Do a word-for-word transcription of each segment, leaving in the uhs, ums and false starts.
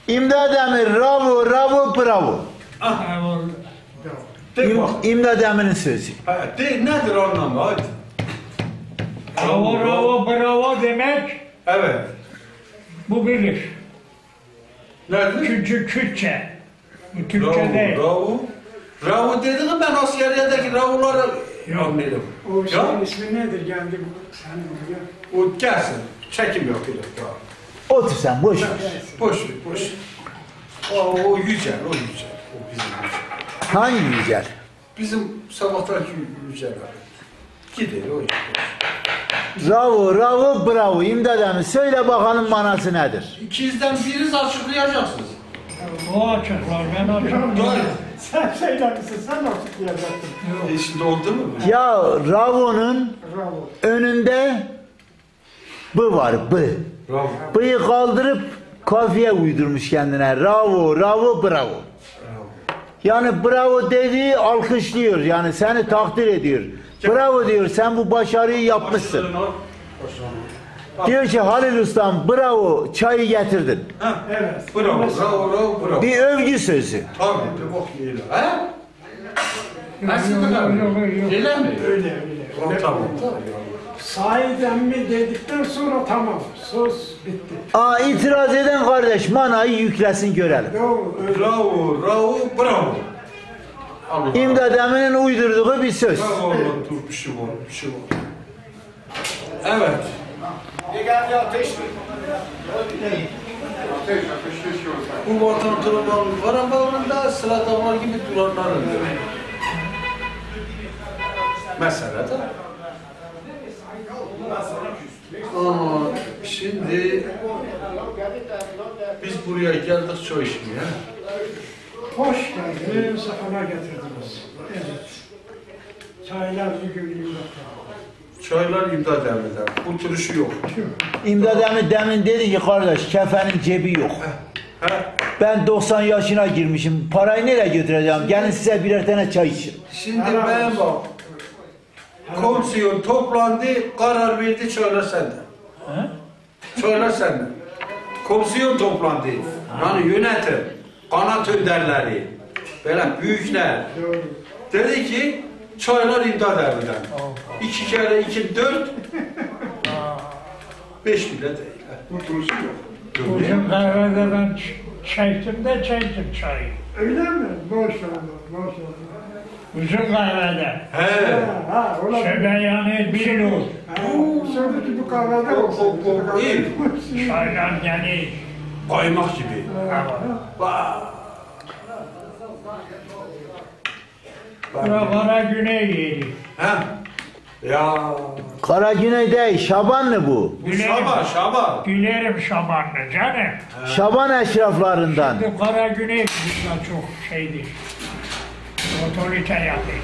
İmdad Emir, bravo, bravo, bravo. İm, İmdad Emir'in sözü. Ha, de, nedir anlamı? Hadi. Bravo, bravo, bravo demek. Evet. Bu bilir. Nedir? Çünkü Kürtçe. Bu Bravo, Türkçe değil. bravo. Bravo dediğim ben askeriyedeki bravoları anladım. O şeyin ismi nedir geldi sen buraya? O gelsin. Çekim yok. Otur sen, boş ver. Boş ver, boş ver. O, o yücel, o yücel. O bizim yücel. Hangi güzel? Bizim sabahtaki yücel abi. Gider o yücel. Bravo, bravo, bravo. İmdad Emir, söyle bakalım manası nedir? İkinizden biriniz açıklayacaksınız. O açıklar, ben açıklar. Doğru. Sen söylemişsin, sen açıklayacaksın. E şimdi oldu mu? Ya Ravo'nun Bravo. önünde B var, B. Bravo. B'yi kaldırıp kafiye uydurmuş kendine. Bravo, bravo, bravo. Yani bravo dediği alkışlıyor. Yani seni takdir ediyor. Bravo diyor, sen bu başarıyı yapmışsın. Diyor ki Halil Ustam, bravo, çayı getirdin. Ha? Evet. Bravo, bravo, bravo, bravo. Bir övgü sözü. Tabii, bir bak öyle. Ha? Nasıl Yok, kadar? yok, yok, yok. Öyle mi? Öyle öyle. Tamam, tamam. Sahiden mi dedikten sonra tamam. Söz bitti. Aa, itiraz eden kardeş manayı yüklesin görelim. Doğru. Öyle. Bravo, bravo, bravo. Allah. İmdad Emir'in uydurduğu bir söz. Bravo, Allah, dur bir şey var, bir şey var. Evet. Bu vatan tırmanın Karabağ'ında sıradanlar gibi duranların mesela da. Aa, şimdi biz buraya geldik çay içmeye. Hoş geldiniz. Sefana getirdiniz. Evet. Çaylar bugün imdatlar. Çaylar imdad emreder. Bu turşu yok. İmdad Emir demin dedi ki kardeş kefenin cebi yok. He? Ben doksan yaşına girmişim. Parayı nereye götüreceğim? Gelin size birer tane çay için. Şimdi ben bak. Komisyon toplandı, karar verdi, çaylar sende. Çaylar sende. Komisyon toplandı. Yani yönetim, kanat önderleri, böyle büyükler. Dedi ki, çaylar imdad emreder. İki kere iki, dört. Beş bile değil. Bu turşu yok. Uzun kahvede ben ç- çektim de çektim çayı. Öyle mi? Boş ver. Boş ver. Uzun kahvede. He. Ha, ha, olabilir. Şöyle yani bir olur. Ha, Sonraki bu kahvede O, olsun. o, o, iyi. Çaylar geniş. Kaymak gibi. Vay. Bura Kara Güney yeri. Ha? Ya. Kara Güney değil, Şabanlı bu. Bu Şaban, Şaban. Gülerim Şabanlı canım. Şaban eşraflarından. Bu Kara Güney bizden çok şeydir. Otorite yapıyor.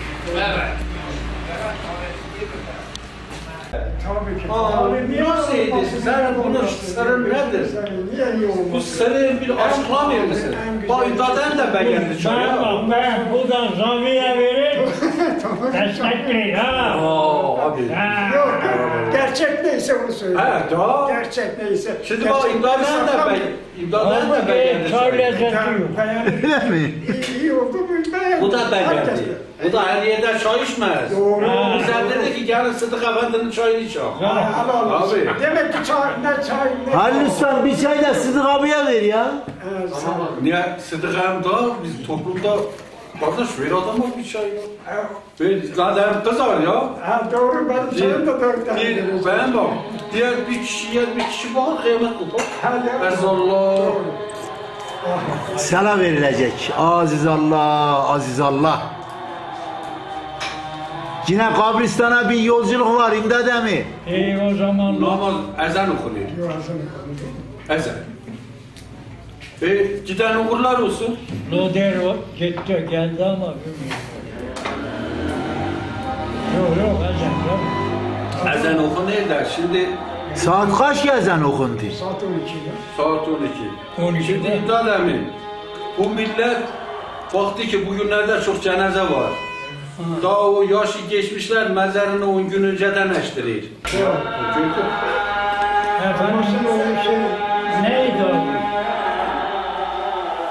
Tabii ki. Aa, Abi niye nasıl olmasın? ediyorsun? Sen bunun Niye sırrı nedir? Niye iyi olmasın? Bu sırrı bir açıklamıyor musun? Bak İmdat'ın da beğendi çok Ben ya. bak ben buradan zamiye verir. Destekleyin ha. Aa abi. Ha. Yok, gerçek neyse onu söyle. Evet ya. Gerçek neyse. Şimdi bak İmdat'ın da beğendi. İmdat'ın da beğendi. Çay lezzeti yok. Öyle mi? İyi, iyi oldu bu beğendi. Bu da beğendi. Herkes- Bu da her yerde çay içmez. Doğru. Ha. Sen dedi ki gelin Sıdık Efendi'nin çayını içelim. Ha, Allah Allah. Abi. Demek ki çay, ne çay, ne... Halil Ustam bir çay da Sıdık abiye ver ya. Evet, sağ ol. Niye Sıdık Efendi biz toplumda kardeş ver adama bir çay ya. Ben zaten kız var ya. Ha, doğru, benim çayım da dört tane. Bir, ben bak, diğer bir kişiye bir kişi var, kıyamet kopar. Ha, ya. Erzallah. Sana verilecek. Aziz Allah, aziz Allah. Yine kabristana bir yolculuk var İmdad Emir. İyi o zaman. Namaz, ezan okunuyor. Yok, ağzını koydum. Ezan. E, giden uğurlar olsun. Loder o gitti geldi ama bilmiyorum. Yok yok ezan yok. Ezan okunuyor da şimdi Saat kaç gezen okundu? Saat on ikide. saat on iki. on ikide. Şimdi İmdad Emin, bu millet vakti ki bugünlerde çok cenaze var. Daha o yaşı geçmişler mezarını on gün önceden eştirir. Efendim Şimdi o şey... neydi o?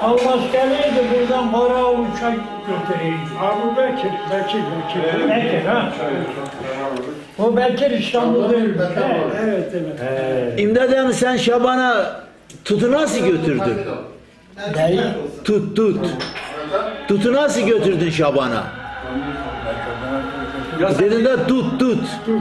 Almaz gelirdi buradan para uçak götüreydi. Abu Bekir, Bekir, Bekir. Bekir ha. O Bekir İstanbul'daymış. he. Evet, evet. İmdat emmi sen Şaban'a tutu nasıl götürdün? Neyi? Tut tut. Tutu nasıl götürdün Şaban'a? Dedin de tut tut.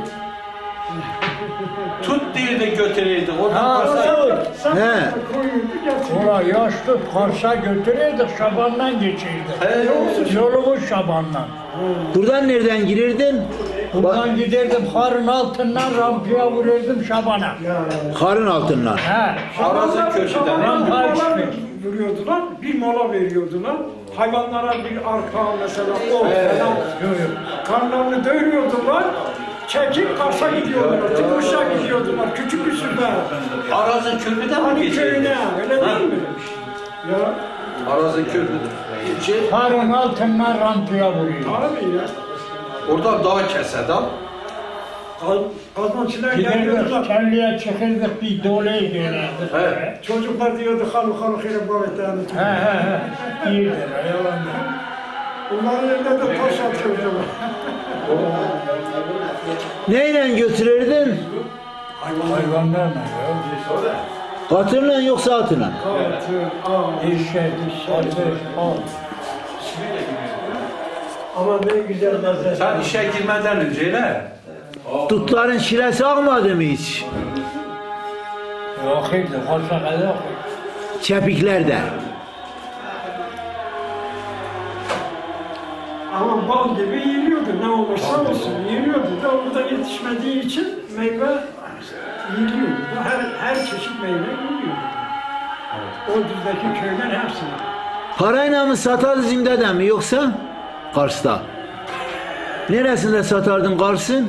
Tut diye de götüreydi. Oradan Ha, varsa evet. Sen He. koyundu getir. Ulan yaşlı Kars'a götürürdük, Şaban'dan geçirdik. Yolumuz Şaban'dan. Buradan nereden girirdin? Buradan giderdim, harın altından rampaya vururdum Şaban'a. Karın altından. He. Arazın köşeden. Rampaya Bir mola çıktık. duruyordular, bir mola veriyordular. Hayvanlara bir arka mesela o falan. Karnlarını doyuruyordular. Çekip Kars'a gidiyorlar, Tıbrıs'a gidiyordular, küçük bir sürüde. Arazın köprüden mi Hani geçiyordu? köyüne, öyle değil mi? Ya, Arazın köprüden. Şey, Harın altından rampaya vuruyor. abi ya. oradan dağ keser dağ. Kaz- Kazmancılar Giderdik, geliyordular. kelleye çıkırdık, bir dolayı dönerdik. He. Çocuklar diyordu, halu halu khire bavetlerini He tutuyor. he he. İyidir, eyvallah. Bunların önünde de taş atıyordular. Neyle götürürdün? Hayvanlar ne ya? Katırla yoksa atına? Katır, aa. Eşek, atır, at. Ama ne güzel lezzet. Sen işe girmeden önce ne? Dutların şiresi akmadı mı hiç? Yok idi, Kars'a kadar yok. Çepiklerde. Ama bal gibi yiyiliyordu, ne olursa olsun yiyiliyordu da orada yetişmediği için meyve yiyiliyordu. Her, her çeşit meyve yiyiliyordu. O düzdeki köyler hepsini. Parayla mı satardın İmdat'e mi yoksa Kars'ta? Neresinde satardın Kars'ın?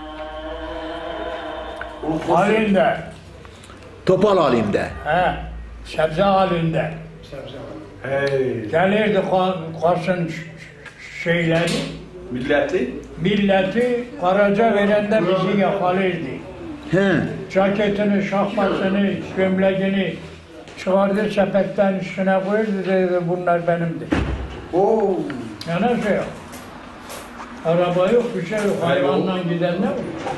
Halinde. Topal alayım de. He. Sebze halinde. Sebze. Hey. Gelirdi Kars'ın ş- şeyleri, Milleti. milleti Karaca verende bizi yakalırdı. He. Ceketini, şahmasını, gömleğini çıkardı sepetten üstüne koydu dedi bunlar benimdir. Oo. Yani şey yok. Araba yok, bir şey yok. Hayvanla giden ne var?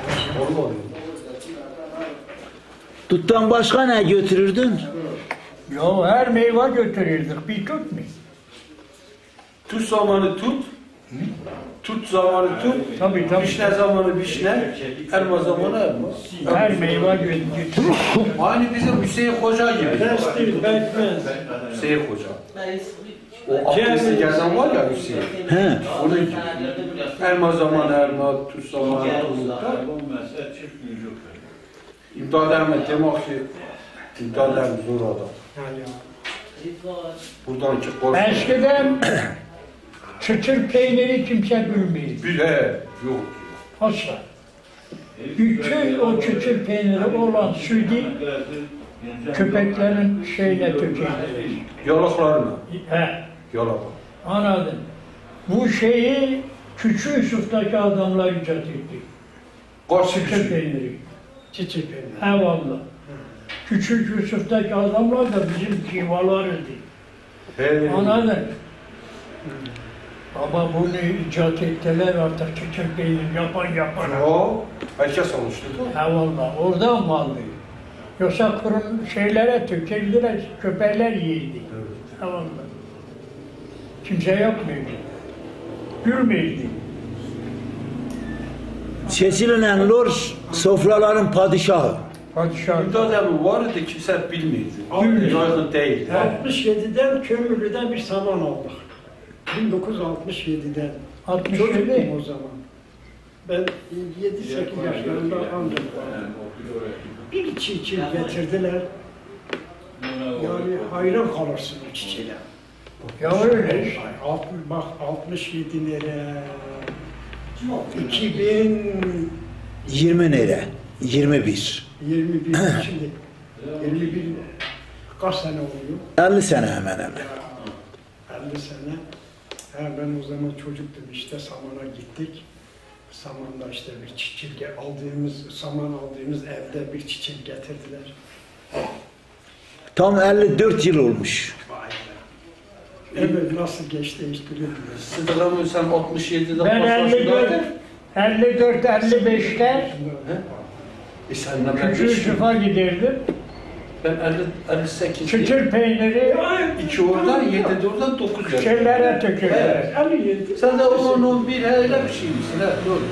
Duttan başka ne götürürdün? Yo her meyve götürürdük, bir tut mu? Tut zamanı tut. Tut zamanı tut. Tabii tabii. Vişne zamanı vişne. Elma zamanı elma. Her meyve götürürdük. Aynı bizim Hüseyin Hoca gibi. Pestil, pekmez. Hüseyin Hoca. O abdesti gezen var ya Hüseyin. He. Onun gibi. Elma zamanı elma, tut zamanı tut. İmdad Ahmet demek ki İmdad Ahmet zor adam. Yani Buradan çık koş. Eskiden çıtır peyniri kimse bilmiyor. Bir he. Yok. Asla. Bütün o çıtır peyniri olan sütü köpeklerin şeyine tökeydiler. Yalaklarına. He, Yalak. anladın. Bu şeyi Küçük Yusuf'taki adamlar icat etti. Karşı Çıtır küçük. peyniri. çiçek peynir. He valla. Küçük Yusuf'taki adamlar da bizim kivalarıydı. He. Anladın? Ama bunu icat ettiler artık çıtır peynir yapan yapan. O. Herkes olmuştu da. He valla oradan mı aldı? Yoksa kurum şeylere tökeldiler, köpekler yiydi. He valla. Kimse yapmıyordu. Gülmüyordu. Sesilen lor sofraların padişahı. Padişah. İmdad Ahmet vardı kimse bilmiyordu. Bilmiyor. Yaygın değil. altmış yediden Kömürlü'den bir saman aldık. bin dokuz yüz altmış yediden. altmış Çocuktum yedi. o zaman. Ben yedi sekiz yaşlarında ancak bir çiçek getirdiler. Yani hayran kalırsın o çiçeğe. Ya öyle işte. Alt- Bak altmış yedi lira. iki bin yirmi nere? yirmi bir. yirmi bir şimdi. yirmi bir kaç sene oluyor? elli sene hemen hemen. elli sene. Ha, ben o zaman çocuktum işte Saman'a gittik. Saman'da işte bir çiçek aldığımız, saman aldığımız evde bir çiçek getirdiler. Tam elli dört yıl olmuş. Vay be. Evet, nasıl geçti hiç bilmiyorum. Sıdıkamı sen altmış yedide Ben kaç elli dört, yaşındaydın? elli dört elli beşte He? E sen ne ben küçük beş Yusuf'a giderdim. Ben elli, elli sekiz. Çıtır peyniri iki oradan, yedi de oradan, dokuz yaş. şeylere tökürdüler. Evet. elli yedi. Sen de on on bir öyle bir şey misin? He, dur.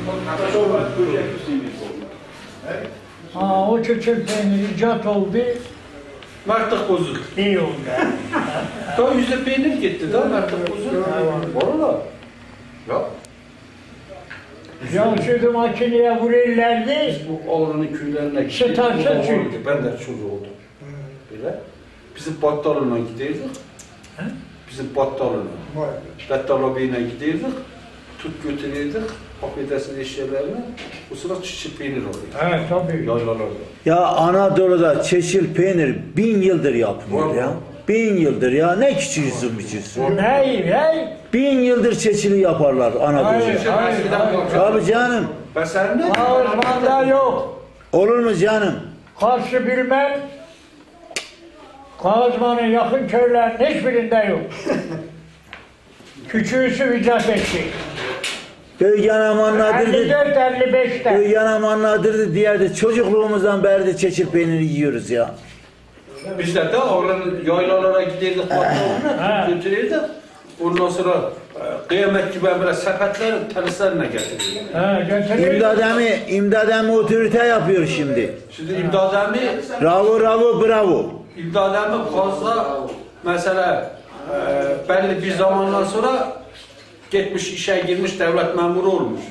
Ha, o çıtır peyniri icat oldu, Mertlik bozuk. iyi oldu. Daha yüzde peynir gitti daha mertlik bozuk. Valla. Ya. Ya şimdi makineye vururlardı, Bu Ağrı'nın köylerine İşte tarça burada çünkü. vardı. Ben de çocuğu oldum. Böyle. Bizim battalına giderdik. He? Bizim battalına. Battal abiyle giderdik. Tut götürürdük. Affedersin eşyalarını. Bu sırada çiçek peynir oluyor. evet tabii. Yaylalarda. Ya Anadolu'da çeşil peynir bin yıldır yapılıyor ya. Bin yıldır ya. Ne küçüğüzün biçiyorsun. Ney, ney? Bin yıldır çeçili yaparlar Anadolu'da. Hayır, hayır, hayır. Tabii canım. Ben sen ne? Ağızmanda yok. Olur mu canım? Karşı bilmem. Kazmanın yakın köylerin hiçbirinde yok. Küçüğüsü icat etti. Köygen elli amanladırdı. dört elli beşte. Köygen amanladırdı diğer de çocukluğumuzdan beri de çeçil peyniri yiyoruz ya. Bizler de Ağrı'nın yaylalara giderdik. Battalına tut götürürdük. Ondan sonra e, kıyamet gibi böyle sepetlerin tenislerine getirirdik. Ha, götürüyor. İmdad emi, İmdad emi otorite yapıyor şimdi. Şimdi İmdad emmi Bravo, bravo, bravo. İmdad emmi fazla mesela e, belli bir zamandan sonra gitmiş işe girmiş devlet memuru olmuş.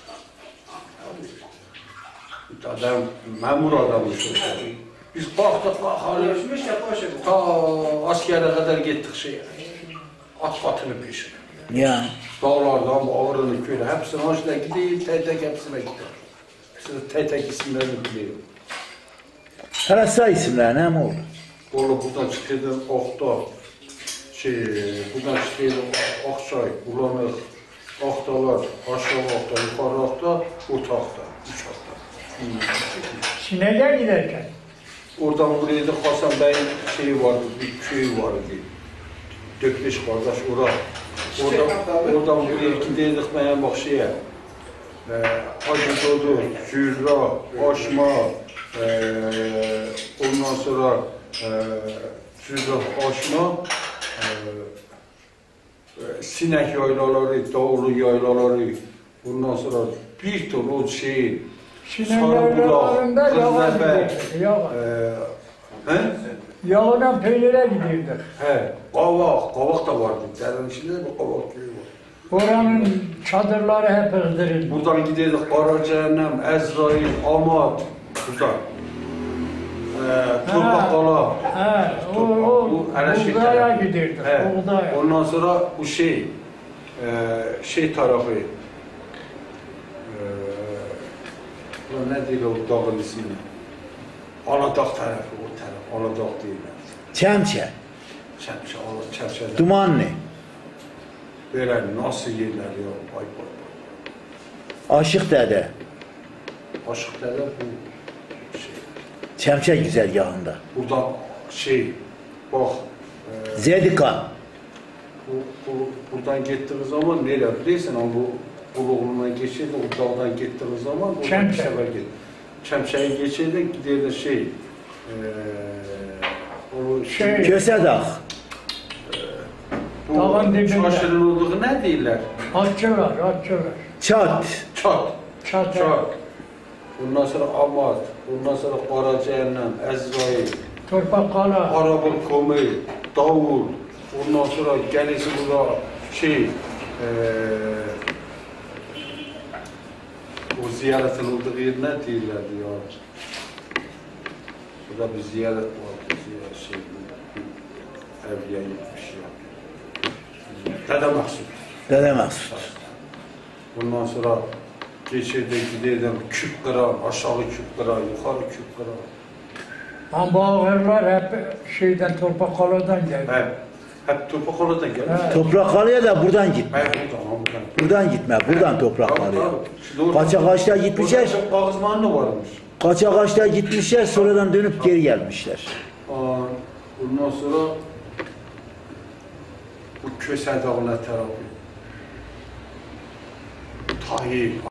İmdad emmi memur adammış. Biz kalktık kalkalım. Ta askere kadar gittik şeye. At batını peşine. Ya. Dağlardan bu Ağrı'nın köyüne hepsine hoşuna gideyim, tek tek hepsine gidelim. Hepsine tek tek isimlerini biliyorum. Hele say isimler ne mi oldu? Orada buradan çıkıyordum Okta, şey, buradan çıkıyordum Akçay, Ulanık, Aktalar, aşağı Akta, yukarı Akta, Utakta, üç Akta. Sinege giderken. Oradan buraya da Hasan Bey'in şeyi vardı, bir köyü vardı. Dört beş kardeş orada. Oradan, oradan buraya giderdik ben bak şeye. E, Hacı Dodu, Zürra, Aşma, e, ondan sonra e, Zürra, Aşma, e, e, Sinek yaylaları, Dağlı yaylaları, ondan sonra bir ton o şey, Sineglerlerinde yalan giderdik. Yalan. e, he? Yağından peynire giderdik. He, kavak, kavak da vardı. Derin içinde bir kavak köyü var. Oranın çadırları hep ızdırıldı. Buradan giderdik Kara Cehennem, Ezrail, Amat, buradan. Ee, Torbakala. He, o, o buğdaya giderdik, buğdaya. Ondan sonra bu şey, e, şey tarafı, e, ne değil o dağın ismi? Aladağ tarafı, o taraf, Aladağ değiller. Çemçe, Çemçe, Aladağ, Çemçe'den. Dumanlı, Böyle nasıl yerler ya, vay vay vay. Aşık Dede, Aşık dede bu şey. Çemçe güzergahında. Buradan şey, bak, e, Zedikan, bu, bu, buradan gittiğiniz zaman nereye biliyorsun ama bu Buluğlu'na geçirdi, o dağdan gittiğiniz zaman Çemçe. bir sefer git. Çemçe'ye geçirdi, giderdi şey, e, o Şey, Kösedağ, bu dağın dibinde. çarşının olduğu ne değiller? atçılar, atçılar. Çat, Çat. Çatı. Çat. Ondan sonra Amat, ondan sonra Kara Cehennem, Ezrail, Torpakala. Arabın Komu, Davul, ondan sonra gelisi burada şey, eee o ziyaretin olduğu yer ne değillerdi ya? Burada bir ziyaret var, ziyaret şey, evliya gitmiş ya. Dede Mahsut. Dede Mahsut. Ondan sonra geçirdi giderdim küp kıran, aşağı küp kıran, yukarı küp kıran. Ama ağırlar hep şeyden Torpakkala'dan geldi. Hep, hep Topakalı'dan gelmiş. Evet. Toprakkale'ye de buradan gitme. Ben buradan, buradan. Buradan gitme, buradan Toprakkale'ye. Şimdi Kaçak kaçta gitmişler, Orada çok bağızmanlı varmış. kaçak kaçta gitmişler, sonradan dönüp geri gelmişler. Aa, ondan sonra bu Köse Dağlar tarafı. Tayyip